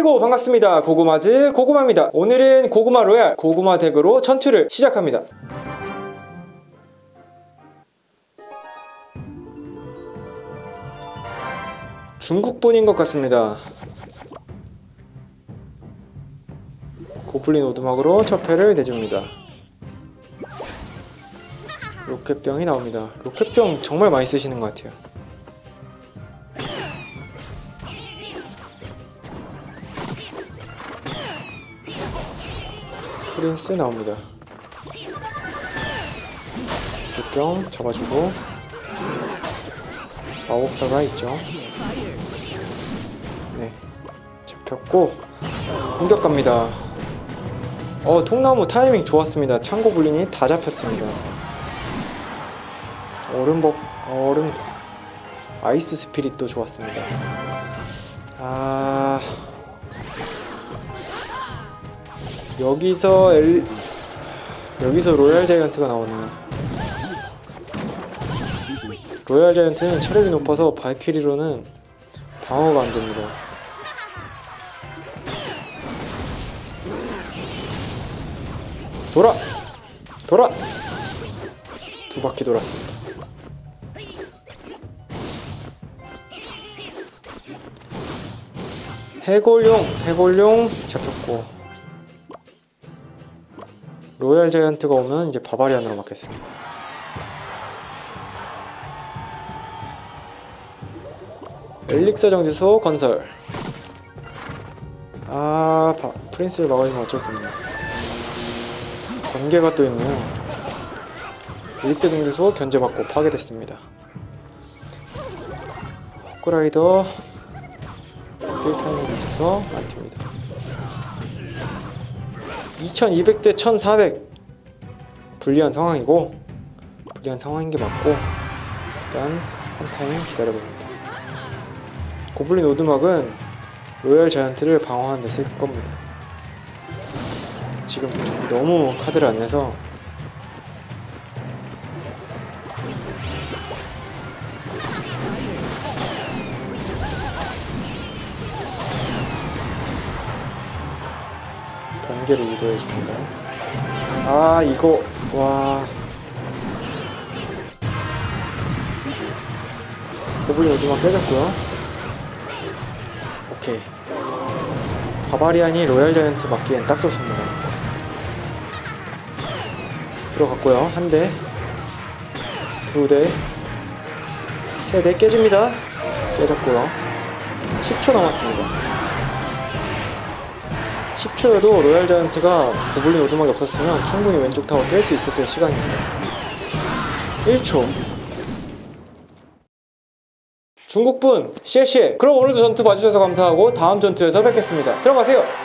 아이고 반갑습니다. 고구마즈 고구마입니다. 오늘은 고구마 로얄 고구마 덱으로 전투를 시작합니다. 중국분인 것 같습니다. 고블린 오두막으로 첫 패를 내줍니다. 로켓병이 나옵니다. 로켓병 정말 많이 쓰시는 것 같아요. 프린스 나옵니다. 로켓병 잡아주고 마법사가 있죠. 네, 잡혔고 공격 갑니다. 통나무 타이밍 좋았습니다. 창고블린이 다 잡혔습니다. 얼음 아이스 스피릿도 좋았습니다. 여기서 로얄 자이언트가 나오네요. 로얄 자이언트는 체력이 높아서 발키리로는 방어가 안됩니다. 돌아! 두 바퀴 돌았습니다. 해골용 잡혔고 로얄 자이언트가 오면 이제 바바리안으로 맞겠습니다. 엘릭서 정지소 건설. 프린스를 막아주면 어쩔 수 없네요. 번개가 또 있네요. 엘릭서 정지소 견제받고 파괴됐습니다. 호크라이더 타이밍 맞춰서 안팁니다. 2200대 1400 불리한 상황이고, 불리한 상황인 게 맞고 일단 한 타임 기다려봅니다. 고블린 오두막은 로얄 자이언트를 방어하는 데 쓸 겁니다. 지금 너무 카드를 안 내서 번개를 유도해 줍니다. 이거 고블린 오두막 깨졌고요. 오케이, 바바리안이 로얄 자이언트 맞기엔 딱 좋습니다. 들어갔고요. 한 대, 두 대, 세 대 깨집니다. 깨졌고요. 10초 남았습니다. 10초여도 로얄 자이언트가 고블린 오두막이 없었으면 충분히 왼쪽 타워 깰 수 있었던 시간입니다. 1초. 중국분, 시에시에. 그럼 오늘도 전투 봐주셔서 감사하고 다음 전투에서 뵙겠습니다. 들어가세요.